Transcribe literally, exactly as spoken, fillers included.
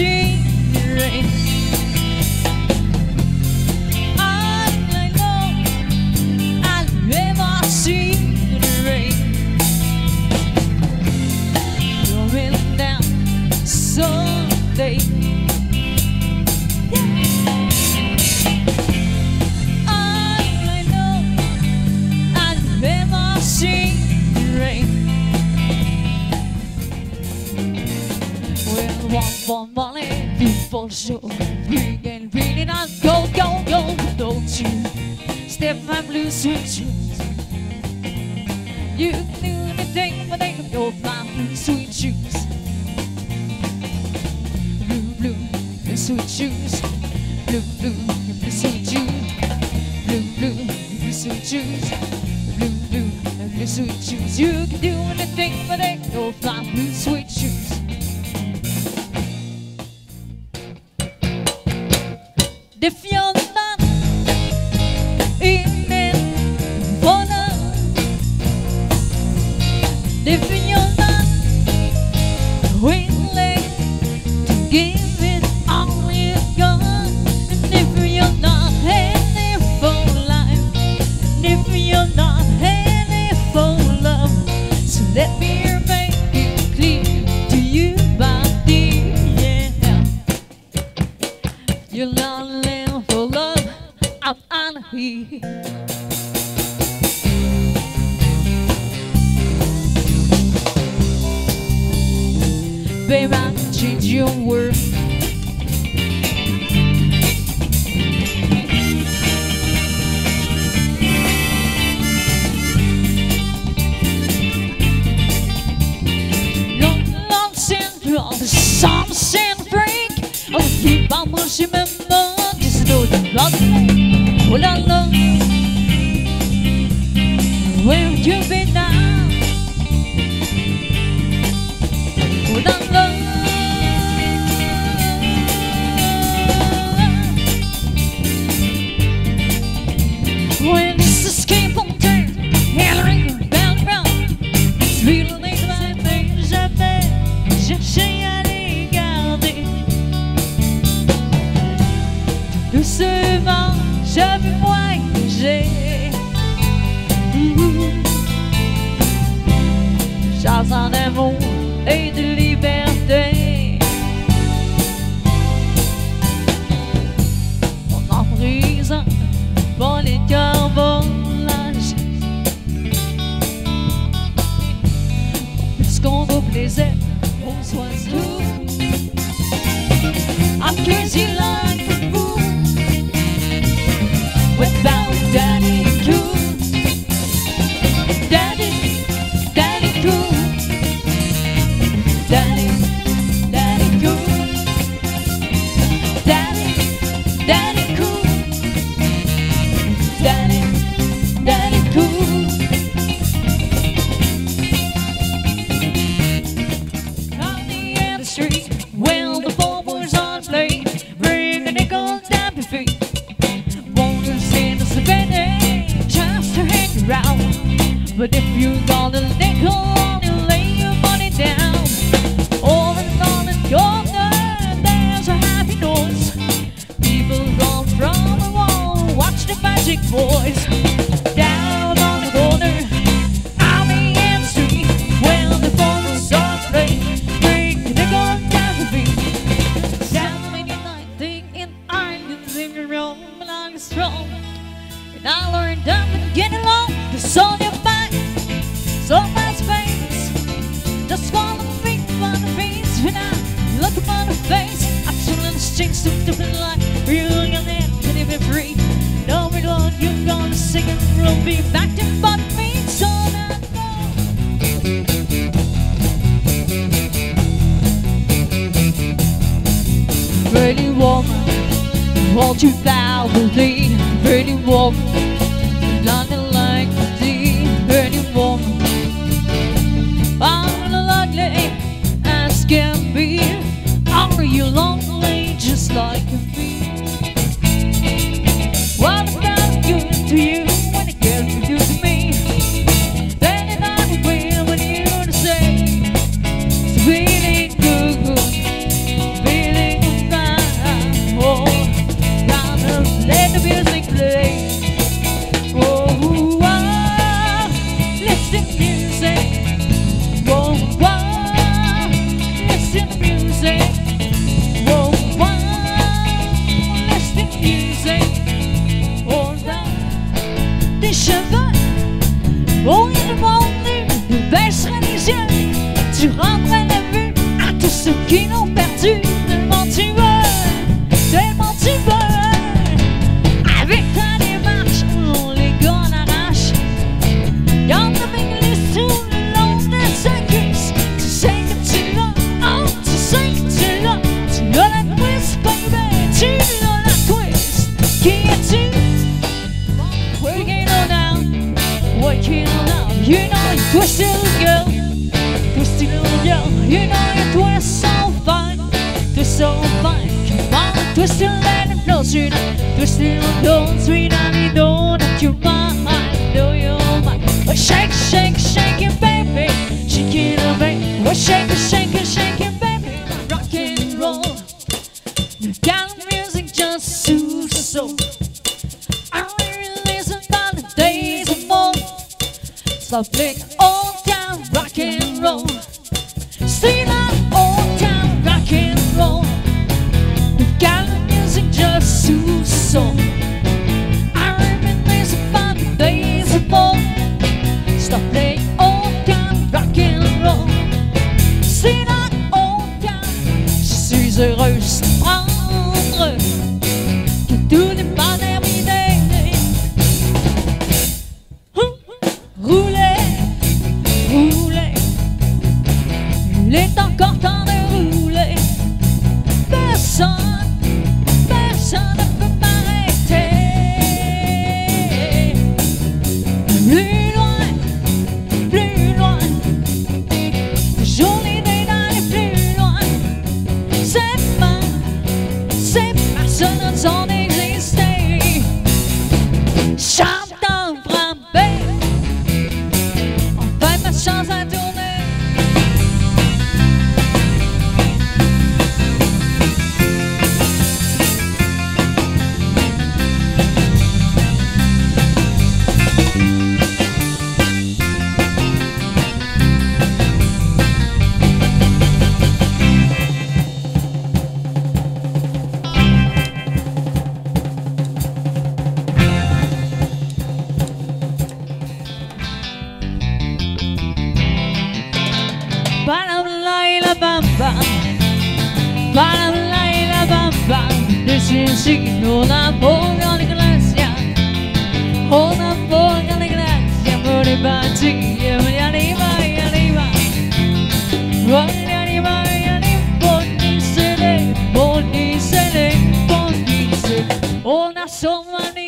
see the rain. I know I'll never see the rain. Going down someday. I know I'll never see the rain. Well, one for money, two for show. We can beat it on, go, go, go. Don't you step my blue sweet shoes. You can do anything but they can go fly blue sweet shoes. Blue, blue, blue sweet shoes. Blue, blue, blue sweet shoes. Blue, blue, blue sweet shoes. Blue, blue, blue sweet shoes. You can do anything but they can go fly blue sweet shoes. If you're not in it for love, if you're not willing to give it all you got, and if you're not headed for life, and if you're not headed for love, so let me make it clear to you, buddy, yeah. You're not living for love, I'm out of here. Babe, I can change your world. Long, long central, the summer sand break. I'll keep on pushing my mud, just know you love me. Well, I love you. Where would you be now? Well, I love you. When it's escape on turn, Hillary, bell, bell. It's real things like things out there. Just say I didn't got it. Tout se vend, je veux voyager. Chanson d'amour et de liberté. On emprisonne pour les cœurs volage. Puisqu'on vaut plaisir, on soit tout. I'm crazy like a fool without daddy cool. Daddy, daddy cool. Daddy, daddy cool. Daddy, daddy cool. Daddy, daddy cool. On the end of the street, well, the ball was on play. Bring a nickel down your feet. Won't you send us a penny just to hang around? But if you got a nickel, you lay your money down. Over on the corner, there's a happy noise. People gone from the wall, watch the magic boys. Down on the corner, on the end street, well, the phone is on play. Bring a nickel down your feet. Down in your night, thinking I can sing your own, but I'm strong. And I learned up to get along, cause on your back, so much space. Just follow me on the face. When I look upon the face, I'm feeling changed to different life. You're looking at can you be free? No, we don't, you're gonna sing and we'll be back to bottom me. So now pretty woman, won't you bow with me? Pretty woman, London like the sea. Pretty woman, I'm ugly as can be. Are you lonely just like me? What about you to you when it gets to you to me? Then it not will when you to say it's feeling good, feeling ceux qui l'ont perdu, tellement tu veux, tellement tu veux. Avec ta démarche, on les gars l'arrache. Y'en a avec les sous le long de sa cuisse. Tu sais que tu l'as, oh, tu sais que tu l'as. Tu as la twist, baby, tu as la twist. Qui es-tu? Waking on down, waking on down. You know you twist little girl, twisty little girl. You know you twist so fine, twist so fine. Come on, twist it, let it flow, sweet. Twist it, don't sweet, and you know that you're mine, know you're mine. Well, shake, shake, shake it, baby, shake it, oh, baby. Well, shake it, shake it, shake it, baby. Rock and roll, the kind of music just soothes the soul. I really listen about the days of old. Stop playing old time rock and roll. See that old time rock and roll. The kind of music just soothes the soul. I reminisce about the days of old. Stop playing old time rock and roll. See that old time. Je suis heureuse sans prendre que tout n'est pas terminé. Rouler, rouler, il est encore temps de rouler. Personne, personne ne peut m'arrêter. Plus loin, plus loin, toujours l'idée d'aller plus loin. C'est pas, c'est personne sans exister. Chante en frappé, enfin ma chance à tourner. Ba-da-la-la-bam-bam, ba-da-la-la-bam-bam. This is it, una boca di grazia, una boca di grazia. Muri bati, mi arriva, mi arriva, mi arriva, mi arriva. Buoni sere, buoni sere, buoni sere. Una somma